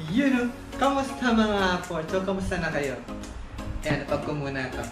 Yun o, kamusta mga Porto? Kamusta na kayo? Ayan, napag ko muna ito.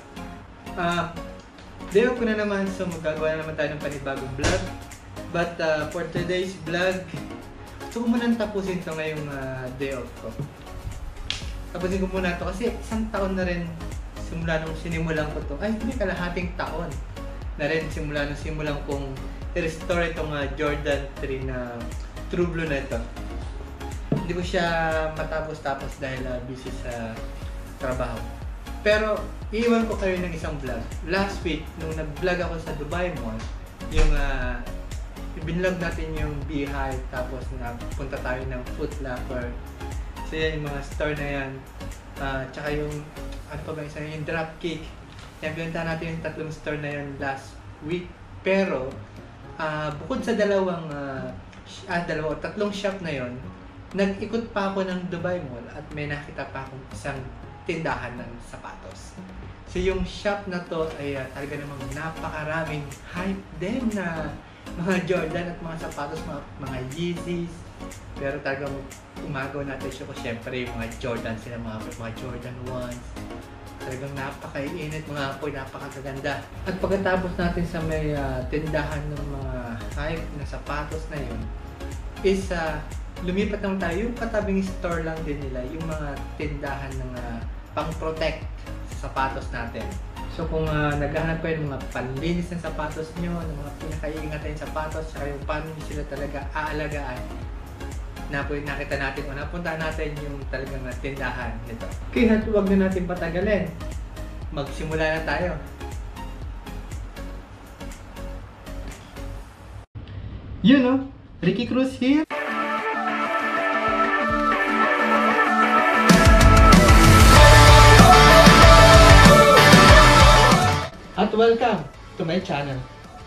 Day off ko na naman, so magagawa na naman tayo ng panibagong vlog. But for today's vlog, gusto ko muna tapusin ito ngayong day off ko. Tapusin ko muna ito kasi isang taon na rin simula nung sinimulan ko ito. Ay, hindi, kalahating taon na rin simula nung simulan kong i-restore itong Jordan 3 na True Blue na ito. Hindi ko siya matapos-tapos dahil busy sa trabaho. Pero, iiwan ko kayo ng isang vlog. Last week, nung nag-vlog ako sa Dubai Mall, yung ibinlog natin yung Beehive, tapos punta tayo ng Foot Locker. So yan, yung mga store na yan. Tsaka yung, ano pa ba isa, yung Dropkick. Yan, pinunta natin yung tatlong store na yan last week. Pero, bukod sa tatlong shop na yon, nag-ikot pa ako ng Dubai Mall at may nakita pa akong isang tindahan ng sapatos. So yung shop na to ay talaga namang napakaraming hype din na mga Jordan at mga sapatos, mga Yeezys. Pero talagang umagaw natin siya ko syempre yung mga Jordan sila, mga Jordan 1s. Talagang napaka-init mga apoy, napakaganda. At pagkatapos natin sa may tindahan ng mga hype na sapatos na yun, is lumipat naman tayo, yung katabing store lang din nila, yung mga tindahan ng pang-protect sa sapatos natin. So kung naghahanap kayo ng mga panlinis ng sapatos nyo, ng mga pinaka-iingat ng sapatos, saka yung paano nyo sila talaga aalagaan, nakita natin o napuntahan natin yung talagang tindahan nito. Kaya huwag na natin patagalin. Magsimula na tayo. You know, Ricky Cruz here. At welcome to my channel.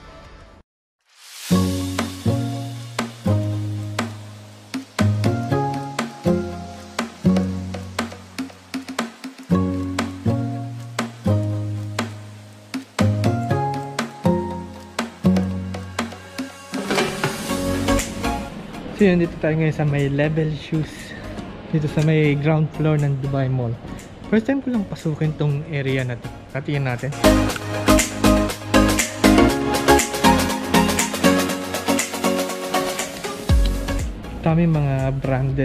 So yun, dito tayo ngayon sa may Level Shoes. Dito sa may ground floor ng Dubai Mall. First time ko lang pasukin tong area na to. Tatingin natin. Dami mga branded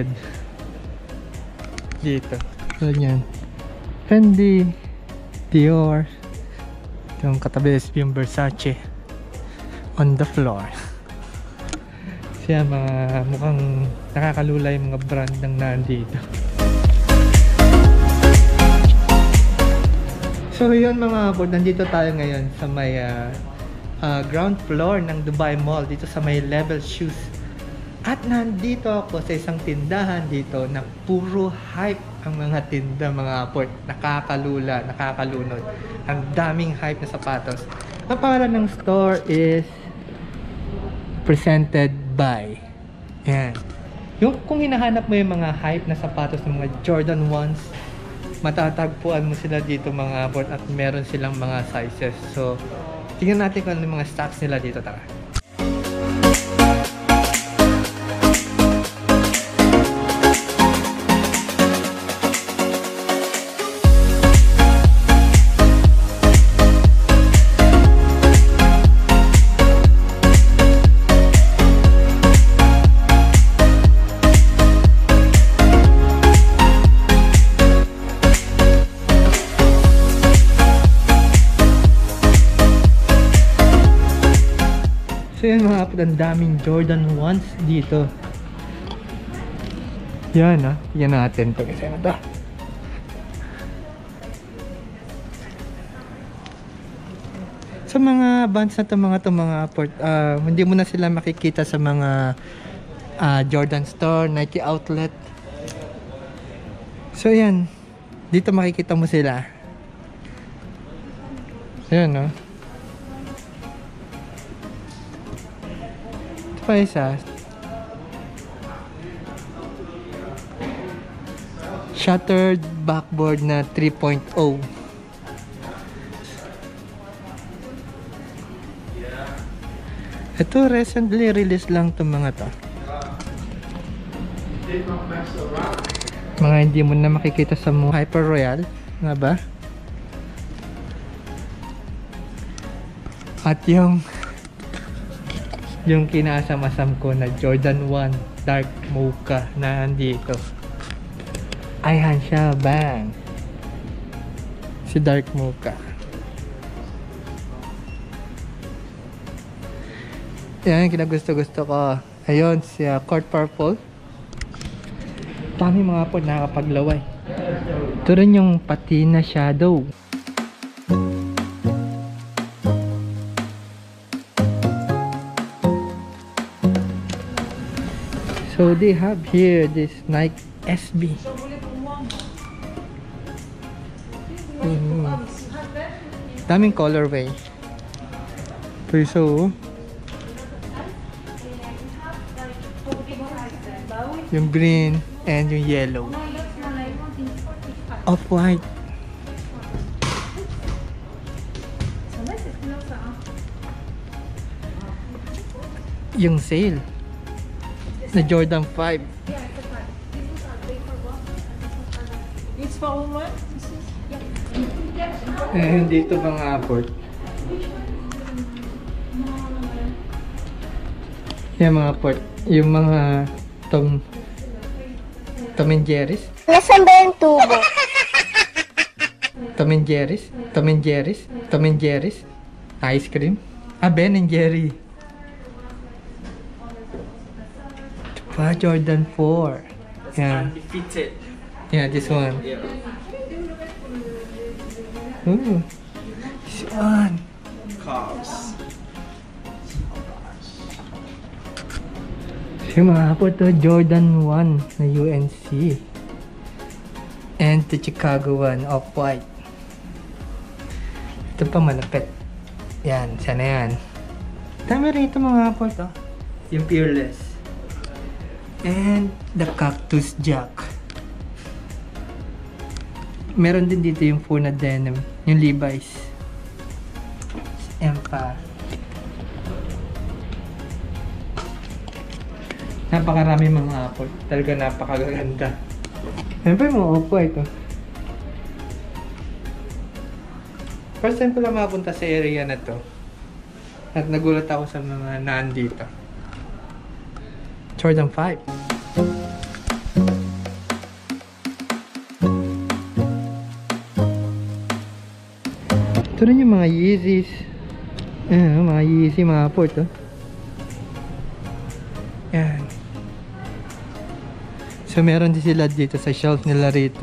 dito. So yan, Fendi, Dior, yung katabi yung Versace on the floor. Siya mga mukhang nakakalula yung mga brand ng nandito. So yun mga board, nandito tayo ngayon sa may ground floor ng Dubai Mall, dito sa may Level Shoes. At nandito ako sa isang tindahan dito na puro hype ang mga tinda mga port. Nakakalula, nakakalunod. Ang daming hype na sapatos. Ang pangalan ng store is Presented by. Yan. Kung hinahanap mo yung mga hype na sapatos ng mga Jordan 1s, matatagpuan mo sila dito mga port at meron silang mga sizes. So, tingnan natin kung ano yung mga stocks nila dito. Tara. So yun mga kapatid, ang daming Jordan 1s dito. Yan yan natin ito kasi ano to. Sa mga bands na to mga port, hindi mo na sila makikita sa mga Jordan store, Nike outlet. So yan, dito makikita mo sila. Yan pa isa, shattered backboard na 3.0. Ito recently release lang itong mga to. Mga hindi mo na makikita sa mga Hyper Royale. Nga ba? At yung kinasam-asam ko na Jordan 1 Dark Mocha na andito. Ayan siya, bang! Si Dark Mocha. Yan, kinagusto-gusto ko. Ayun, si Court Purple. Dami mga po nakakapaglaway. Ito rin yung Patina Shadow. So they have here this Nike SB. Daming colorway. So yung green and yung yellow. Off-white. Yung sale na Jordan 5. It's for women? Dito mga aport. Yan mga aport. Yung mga Tom and Jerry's. Nasaan ba yung tubo? Tom and Jerry's. Tom and Jerry's. Tom and Jerry's. Ice cream. Ben and Jerry. Jordan 4. Yeah. Undefeated. Yeah, this one. Yeah. Ooh. This one. Carbs. Yung mga po to, Jordan 1 na UNC. And the Chicago 1, Off-White. Ito pa malapit. Yan, sana yan. Dami rin ito mga po to. Yung Fearless. And the Cactus Jack. Meron din dito yung Funa Denim, yung Levi's. Empire. Napakarami mga apple. Talaga napakaganda. Ano pa yung mga Off-White oh. First time ko lang mapunta sa area na to. At nagulat ako sa mga nandito. Jordan 5. Ito rin yung mga Yeezys. Ayan, mga Yeezy, mga port oh. Yan. So meron din sila dito sa shelf nila rito.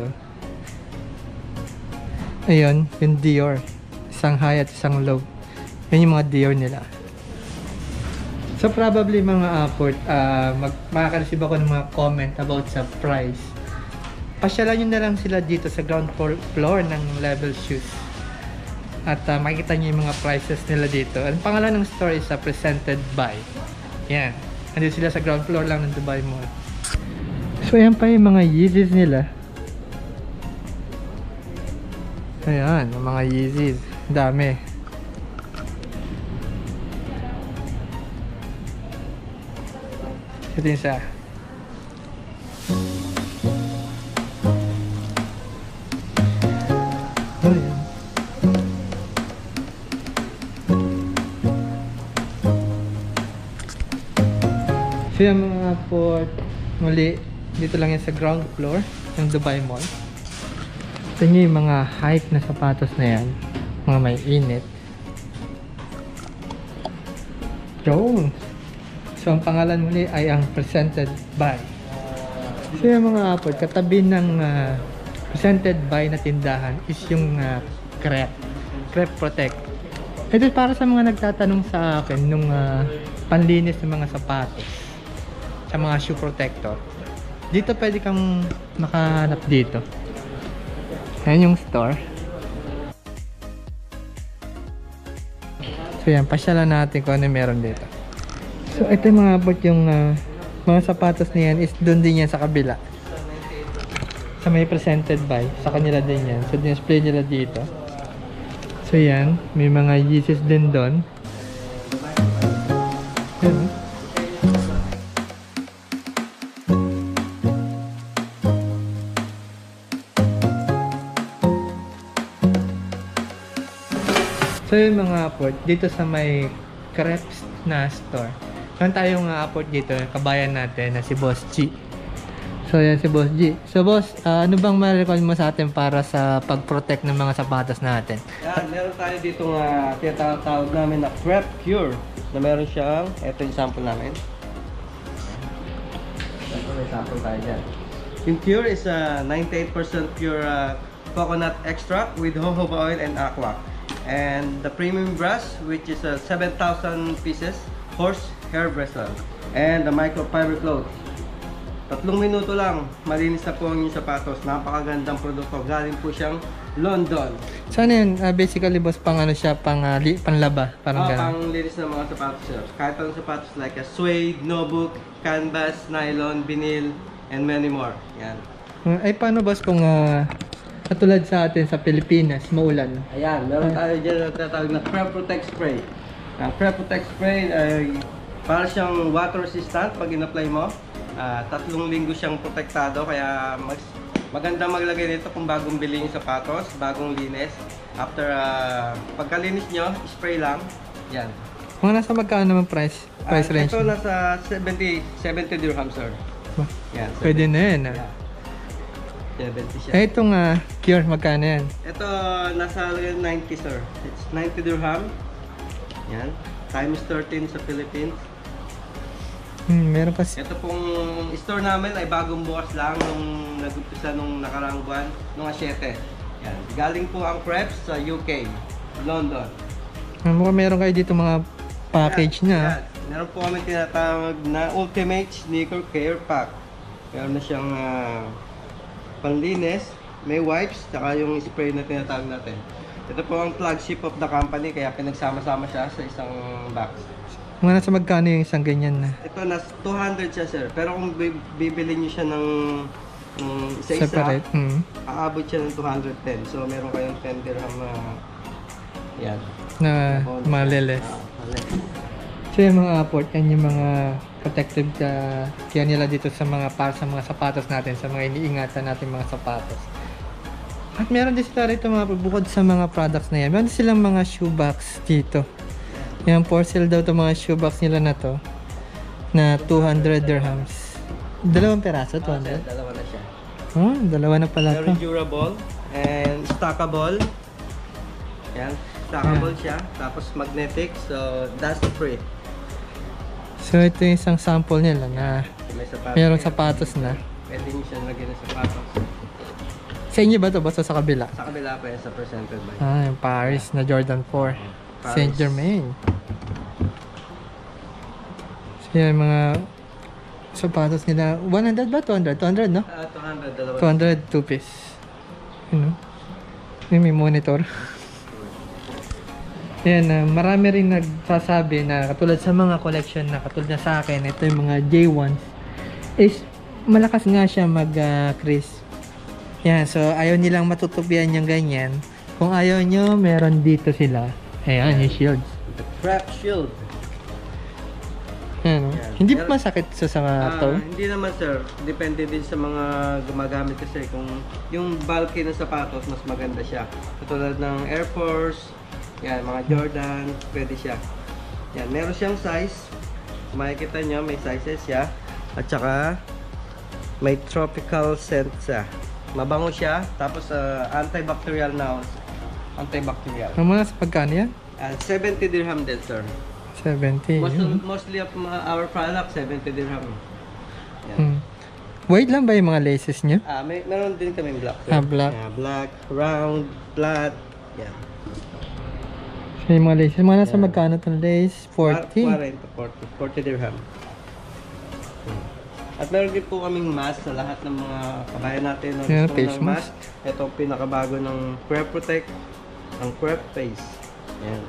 Ayun, yung Dior. Isang high at isang low. Yan yung mga Dior nila. So probably mga aport, makaka-receive ako ng mga comment about sa price. Pasyalan nyo na lang sila dito sa ground floor ng Level Shoes. At makikita nyo yung mga prices nila dito. Ang pangalan ng store is Presented By. Yan. Nandito sila sa ground floor lang ng Dubai Mall. So ayan pa yung mga Yeezys nila. Ayan, yung mga Yeezys. Dami. Ito yung isa. Oh, yan. So yung mga port, muli, dito lang yan sa ground floor ng Dubai Mall. Ito nyo yung mga hype na sapatos na yan. Mga may init. Jones. So ang pangalan muli ay ang Presented By. So yung mga apple, katabi ng Presented By na tindahan is yung Crepe Protect. Ito para sa mga nagtatanong sa akin nung panlinis ng mga sapatos sa mga shoe protector. Dito pwede kang makahanap dito. Ayan yung store. So yan, pasyalan natin kung ano meron dito. So ito yung mga abot yung mga sapatos na yan is doon din yan sa kabila. Sa may Presented By, sa kanila din yan. So display nila dito. So yan, may mga Yeezys din doon. Yan. So yung mga port, dito sa may crepes na store. Meron tayong port dito, kabayan natin na si Boss G. So yan si Boss G. So boss, ano bang ma-recommend mo sa atin para sa pag-protect ng mga sapatos natin? Yan, meron tayo dito nga tinatawag namin na Crepe Cure. Na meron siyang, ito yung sample namin. Ito may sample tayo dyan. Yung Cure is 98% pure coconut extract with jojoba oil and aqua. And the premium brush, which is 7,000 pieces horse hair bristle. And the microfiber cloth. 3 minuto lang, malinis na po ang inyong sapatos. Napakagandang produkto. Galing po siyang London. So ano yun, basically boss, pang ano siya, panlaba, parang gano'n. Pang linis ng mga sapatos sir. Kahit anong sapatos like suede, nubuck, canvas, nylon, vinyl, and many more. Yan. Ay paano boss kung katulad sa atin sa Pilipinas, maulan? Ayan, meron tayo dyan na tatawag na Prep Protect Spray. Ang Prep Protect Spray ay para siyang water resistant pag in-apply mo. 3 linggo siyang protektado, kaya maganda maglagay nito kung bagong bili yung sapatos, bagong linis. After pagkalinis nyo, spray lang. Yan. Mga nasa magkano naman price range? Ito nasa 70 dirham sir. Yan, Pwede na yan. Yeah. 70 siya. Itong Cure, magkano yan? Ito nasa 90 sir. It's 90 dirham. Yan. Times 13 sa Philippines. Meron pa Ito pong store namin ay bagong bukas lang nung nag-umpisa nung nakaraang buwan, nung 7. Yan. Galing po ang crepes sa UK, London. Mukhang meron kayo dito mga package na. Yan. Meron po kami tinatawag na Ultimate Sneaker Care Pack. Meron na siyang panlinis, may wipes, saka yung spray na tinatawag natin. Ito po ang flagship of the company, kaya pinagsama-sama siya sa isang box. Mga nasa magkano yung isang ganyan na? Ito nas 200 siya sir, pero kung bibili niyo siya ng isa-isa, Separate. aabot siya ng 210. So meron kayong 10 dirham na yan. Na maleles. So yung mga port, yan yung mga protective kaya nila dito sa para sa mga sapatos natin, sa mga iniingatan natin mga sapatos. At meron din sila rito mga bukod sa mga products na yan. Meron din silang mga shoebox dito. Yung for sale daw itong mga shoebox nila na to na 200 dirhams. Dalawang peraso, 200? Dalawa na siya. Oh, dalawa na pala Very to. durable and stackable. Yan, stackable siya. Tapos magnetic, so dust free. So ito yung isang sample nila na May sapatos. merong sapatos na. Pwede niyo siya lagyan ng sapatos. Sa inyo ba ito? Basta sa kabila? Sa kabila pa yan sa presented by. Yung Paris na Jordan 4. Saint Germain. So yung mga sapatos nila, 100 ba? 200? 200 no? 200, dalawa. 200, 2 piece. You know? May monitor. Yan, marami rin nagsasabi na katulad sa mga collection na katulad na sa akin, ito yung mga J1s is malakas nga siya mag-crease. Yan, so ayaw nilang matutupian yung ganyan. Kung ayaw nyo, meron dito sila. Ayan, yung shields. The Crep Shield. Yan, no? Yan. Hindi pa masakit sa mga toe? Hindi naman sir. Depende din sa mga gumagamit kasi kung yung bulky ng sapatos, mas maganda siya. Katulad ng Air Force, yan, mga Jordan, pwede siya. Yan, meron siyang size. Kung makikita nyo, may sizes siya. At saka, may tropical scent siya. Mabango siya, tapos antibacterial na. Antibacterial. Ang mga sa pagkano yan? 70 dirham din sir. 70. Mostly of our product, 70 dirham. Yan. White lang ba yung mga laces nyo? Meron din kami black. Sir. Black. Yeah, black, round, flat. Yan. So yung mga laces. Mga nasa magkano itong lace? 40? 40 dirham. At meron din po kaming mask sa lahat ng mga kabayan natin. Yeah, Gusto face ng mask. Ito ang pinakabago ng Crep Protect. Ang Crep Face. Yan.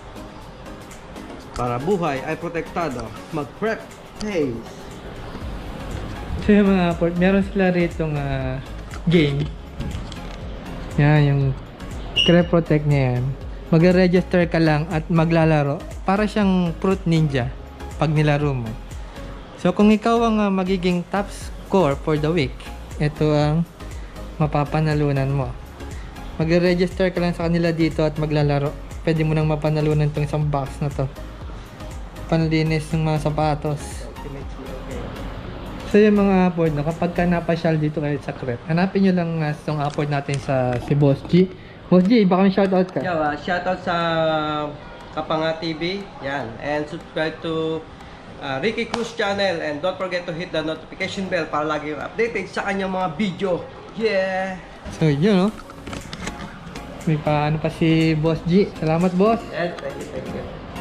Para buhay ay protektado. Mag-Crep Face. So yung mga port, meron sila rito game. Yan, yung Crep Protect niya yan. Mag-register ka lang at maglalaro. Para siyang Fruit Ninja pag nilaro mo. So kung ikaw ang magiging top score for the week, ito ang mapapanalunan mo. Mag-register ka lang sa kanila dito at maglalaro. pwede mo nang mapanalunan tong isang box na to. Panlinis ng mga sapatos. So yung mga upward, no, kapag ka napasyal dito kayo sa Crep, hanapin nyo lang itong upward natin sa si Boss G. Boss G, baka may shoutout ka? Yeah, shoutout sa Kapanga TV. Yan. And subscribe to Ricky Cruz channel. And don't forget to hit the notification bell para lagi yung updated sa kanyang mga video. Yeah! So yun, no? May paano pa si Boss G. Salamat, boss. Yes, thank you, thank you.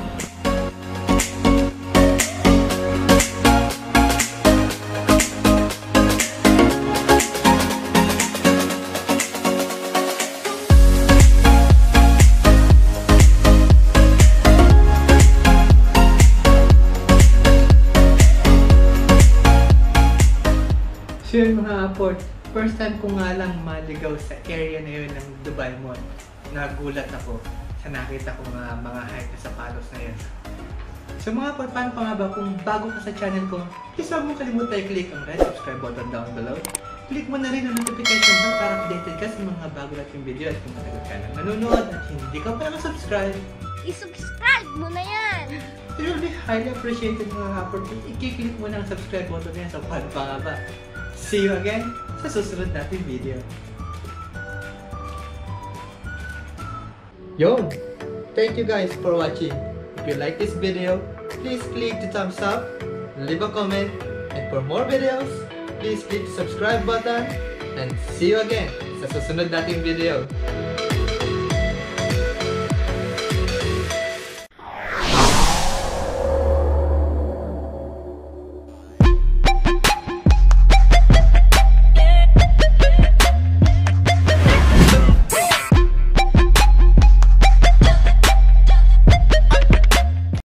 So yun mga upward, first time ko nga lang maligaw sa area na yun ng Dubai Mall. Nagulat ako sa nakita ko mga hype na sapatos na yun. So mga upward, paano pa nga ba kung bago ka sa channel ko, please huwag mo kalimutan i-click ang red subscribe button down below. Click mo na rin ang notification bell para updated ka sa mga bago nating video at kung matagal ka nang nanonood at hindi ka pa nakasubscribe. I-subscribe mo na yan! It will be highly appreciated mga upward kung i-click mo na ang subscribe button na yan. So paano pa nga ba? See you again sa susunod nating video. Yo! Thank you guys for watching. If you like this video, please click the thumbs up, leave a comment, and for more videos, please click the subscribe button, and see you again sa susunod nating video.